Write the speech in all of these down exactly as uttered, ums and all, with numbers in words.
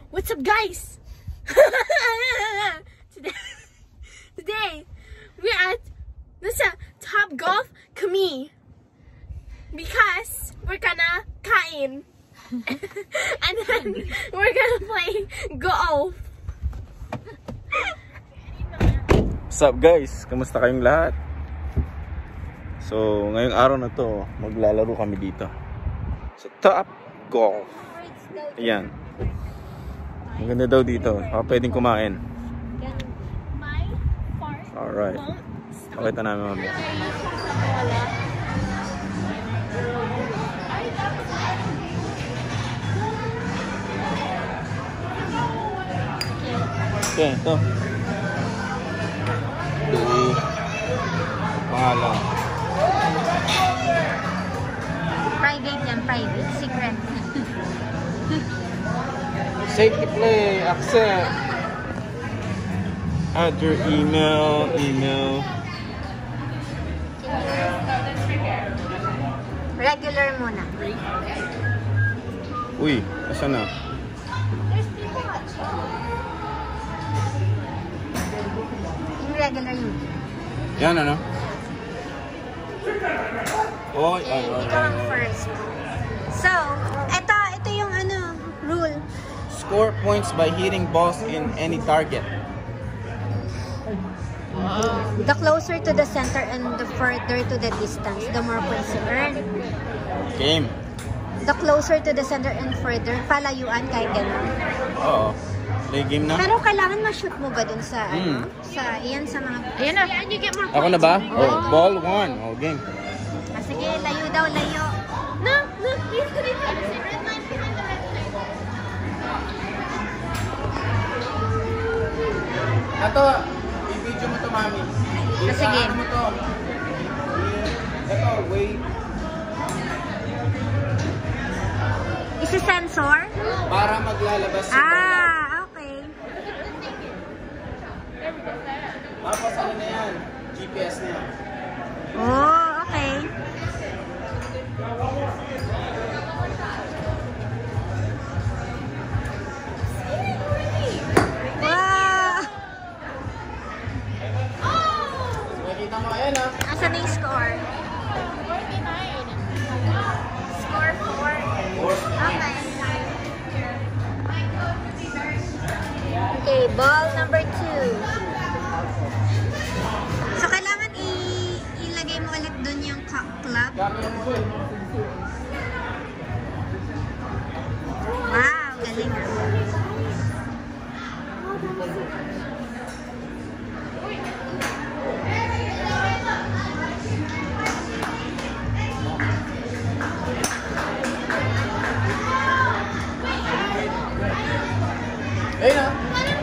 What's up, guys? today, today we're at nasa Top Golf kami because we're gonna kain and then we're gonna play golf. What's up, guys? Kamusta kayong lahat? So, ngayong araw na to, maglalaro kami dito sa Top Golf. Ayan. Maganda daw dito. Baka pwedeng kumain. Alright. Pakita namin mamaya. Okay, ito. Okay. Pangalan. Private yan, private. Secret. Safety play, accept. Add your email, email. Regular muna. Uy, asan na? Yung regular yun. Yan, ano? Oy, ay, ay, Ikaw ang first. So, ito, ito yung ano, rule. Score points by hitting balls in any target. The closer to the center and the further to the distance, the more points you earn. Game. The closer to the center and further, palayuan kahit gano'n. Oo. Play game na. Pero kailangan ma-shoot mo ba dun sa, ano, Mm. sa, iyan sa mga... Ayan na. And you get more Ako na ba? Oh, ball one. Oh, game. Ah, sige, layo daw, layo. No, look, he's putting the red line behind the red line. Ito, i-video mo to, mami. Ah, sige. Ano mo to? Ito, wait. Isi-sensor? Para maglalabas yung Ah, okay. Tapos ano na yan? G P S na yan. Oh, okay. Wow! Makikita mo ayan, ha? Asan na yung score? Score four. Okay. Okay, ball number two. So, kailangan i- ilagay mo ulit dun yung club. Wow, galing ah. Ayun, ha?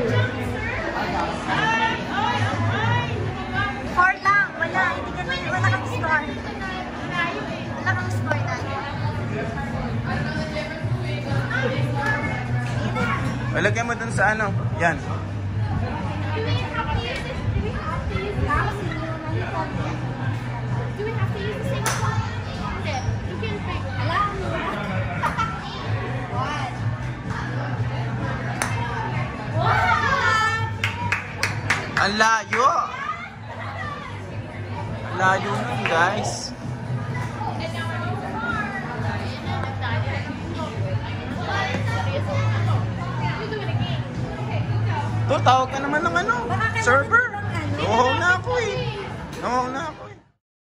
Four lang, wala. Hindi ka na, wala kang score. Wala kang score na. Lagyan mo dun sa ano. Yan. Ang layo! Ang layo nun, guys. To, tawag ka naman ng ano, server. Oo na ako eh. Oo na ako eh.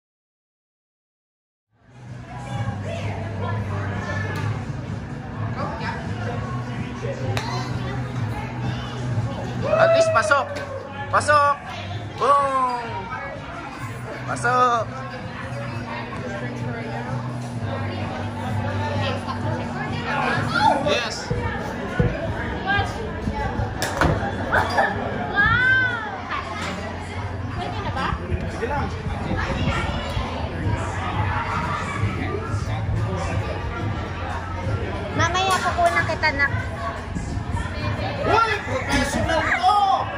At least pasok. Pasok. Boom. Pasok. Yes. Sige lang. Mamaya kukunan kita na. Uy! Professional to!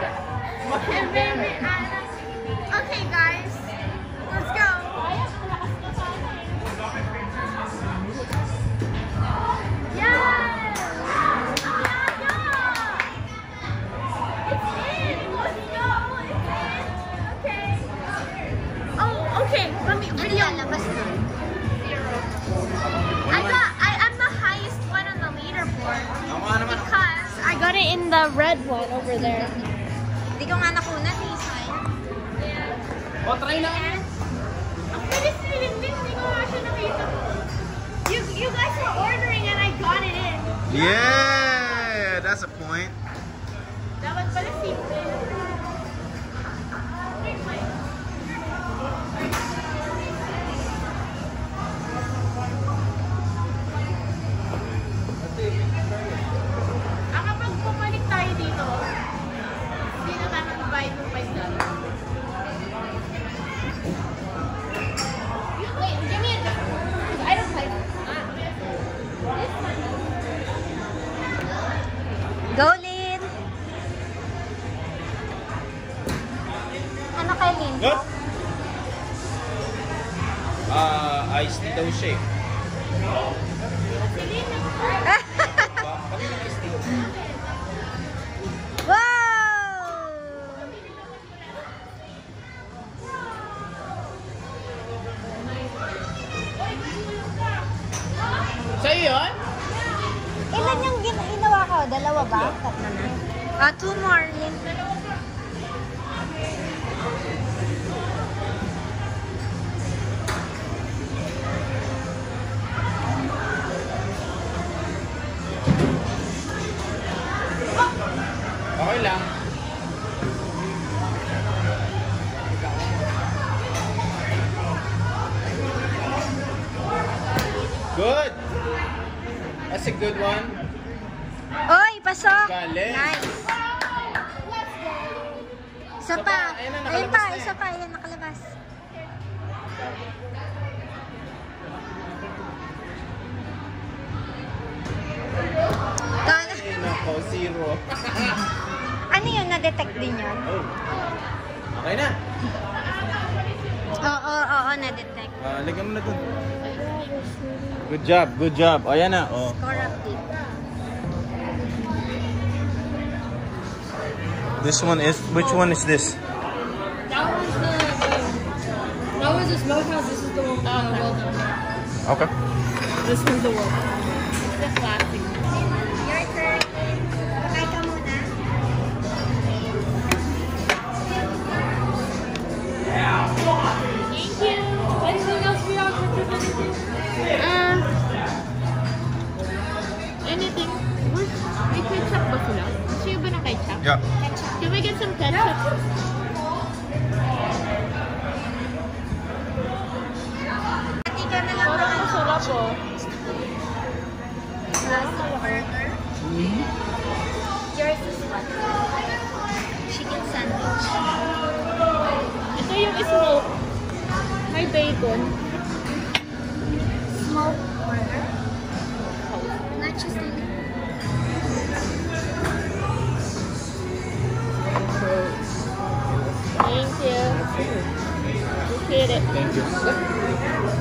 Okay, guys, let's go. Yes! it in the red one over there. Hindi ko nga nakunan eh, Sai. O, try na. Ang bilis nilin din, hindi ko nga siya nakita. You, you guys were ordering and I got it in. Yeah, that's a point. Dapat pala simple. Ah, kapag pumalik tayo dito, hindi na tayo mag-buy ng five dollars. Wait, give me a different. I don't like it. Go, Lin! Ano kay Lin? Good. Ah, iced tea daw siya eh. Wow! Sa'yo yun? Ilan yung gin- ginawa ko? Dalawa ba? Tatlo na. Ah, two more, Lin. Okay lang. Good. That's a good one. Oy, pasok! Galing. Nice. Isa pa. Ayun na, Ayun nakalabas pa, na isa eh. pa. Ayun, nakalabas. Kala- Ay, nako, zero. Ano yun? Na-detect din yun? Oh. Okay na. Oo, oo, oo, na-detect. Ah, lagyan mo na dun. Good job, good job. O, yan na. Oh. Score update. This one is, which one is this? That was the, that was the smokehouse. This is the one. Oh, well done. Okay. This one's the one. The plastic. Your turn. Patay ka muna. Thank you. Anything else we have for today? Uh, anything? Where's, may ketchup ba sila? Gusto nyo ba ng ketchup? Yeah. Can we get some ketchup? Pati ka na lang Parang ng masarap oh. classic burger. Yours is what? Chicken sandwich. Ito yung smoke. May bacon. Smoked burger. Not just a Thank you. Appreciate it. Thank you.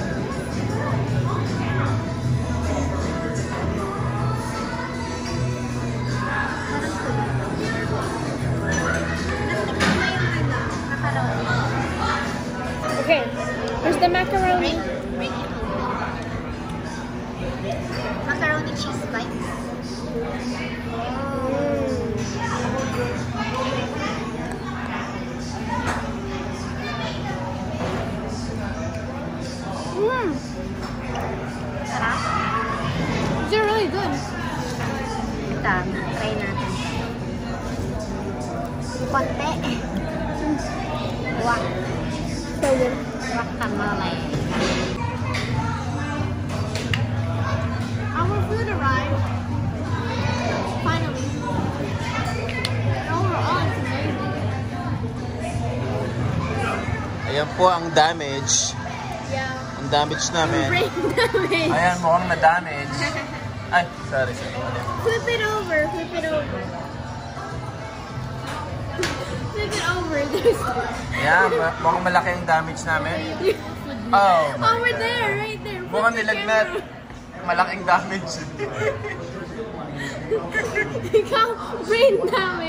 Okay, here's the macaroni. Macaroni cheese bites. Mm. Sarap. These are really good. Ito, try natin. Konti. Wak. So good. Guacamole. Our food arrived. Finally. Overall, it's amazing. Ayan po ang damage. Yeah. Ang damage namin. Brain damage. Ayan, mukhang na-damage. Ay, sorry, sorry. Flip it over. Flip it over. Flip it over. There's Ayan, ma- mukhang malaki ang damage namin. Oh, my over God. there, right there. Flip Mukhang the nilagnat. Malaking damage. camera. Ikaw, brain damage.